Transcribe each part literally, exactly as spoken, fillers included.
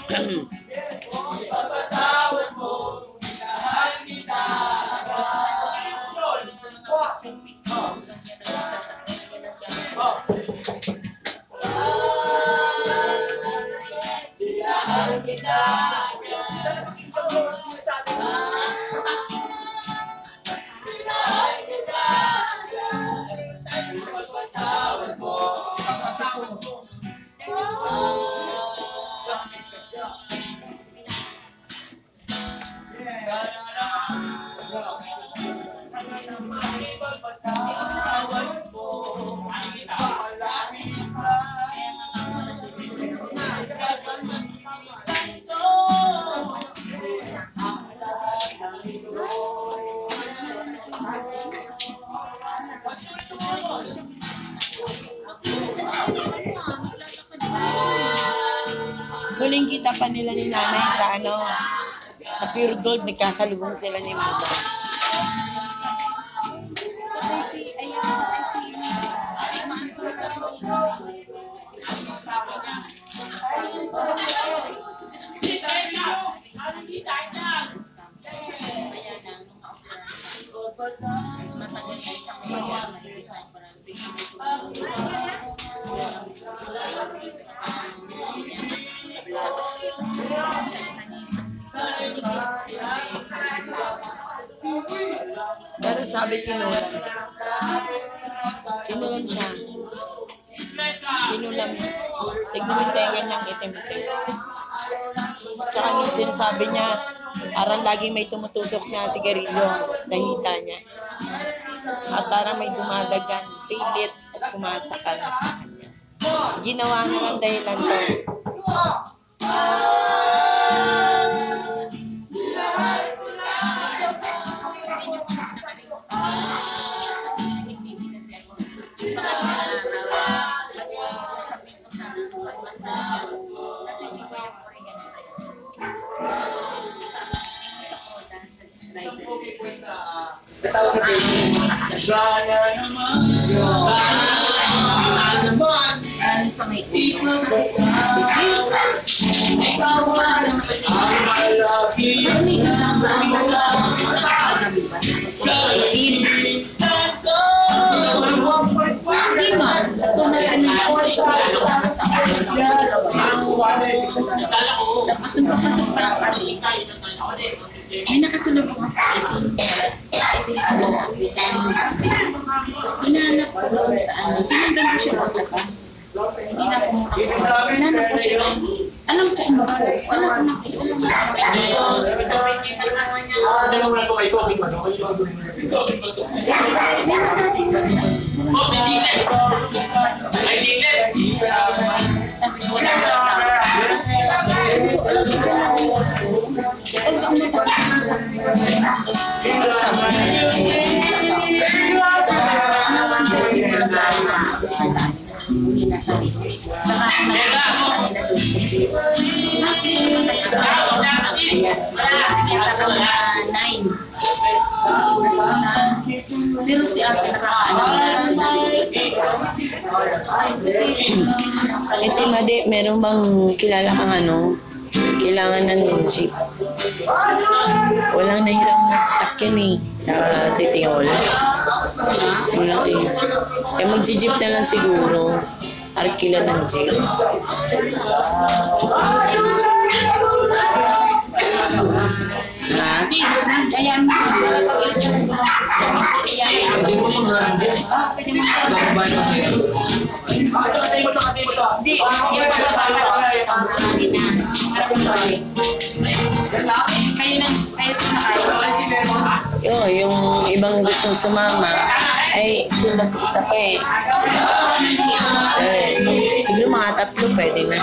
Ipapatawad mo, minahal kita. Minahal kita. Sana pakinggan mo ang sinasabi mo. Minahal kita. Ipapatawad mo. Ipapatawad mo. Huling kita pa nila ni nanay sa ano, sa Pure Gold, nagkasalubong sila ni mama. Matagal na isang mga Pero sabi kinulam. Kinulam siya. Kinulam. Tignan mo yung tenga niyang itim-itim. Tsaka yung sinasabi niya, parang lagi may tumutusok na sigarilyo sa hita niya. At parang may dumadagan, pilit at sumasakal na sa kanya. Ginawa niya ng dahilan to. sa may ulo. Tapos nagpapasok pa lang kami. May nakasalubong ako. Ito yung ano, hinahanap ko doon sa ano. Sinundan ko siya sa labas. Hindi na ako makakuha. Hinahanap ko siya. Alam ko ano ko. Alam ko nakita. Alam ko sabi ko wala ka sa pero si ate nakakaalam Ito Madi, meron bang kilala kang ano? Kailangan ng jeep. Walang nahirang masakyan eh sa City Hall. Wala eh. Eh mag-jeep na lang siguro. Arkila ng jeep. Ha? kaya hindi mo mga Yo, yung ibang gustong sumama, ay sulat kita pa eh. Eh, siguro mga tatlo pwede na.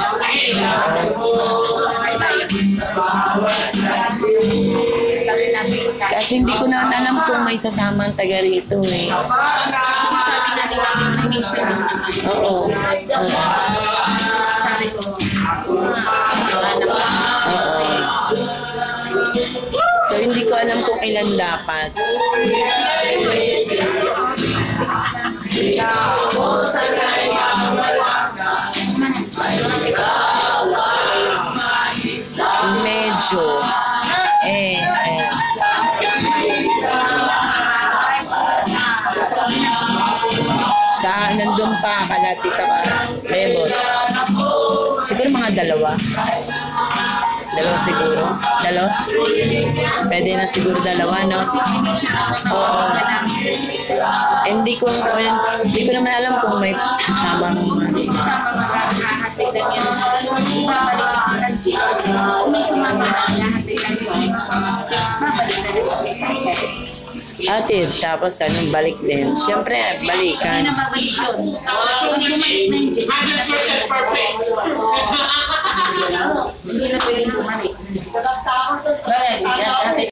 Kasi hindi ko na alam kung may sasama ang taga rito eh. kasi sabi natin kasi may siya rin naman. Oo. Sabi ko, Oo. So hindi ko alam kung ilan dapat. Sa nandun pa, kala tita ka, Bebot. Siguro mga dalawa. Dalawa siguro. Dalawa? Pwede na siguro dalawa, no? Hindi siya Oo. Eh, Hindi ko, hindi ko naman alam kung may kasamang Hindi sasama maghahatid lang yan. Kung babalik ako sa jeep, kung may sumama na hahatid lang yun, babalik na rin. atid. Tapos anong balik din. Siyempre, Hindi balikan. na babalik yun. Pag bumalik na yung jeep, one hundred percent perfect. hindi na pwedeng bumalik. Bakit?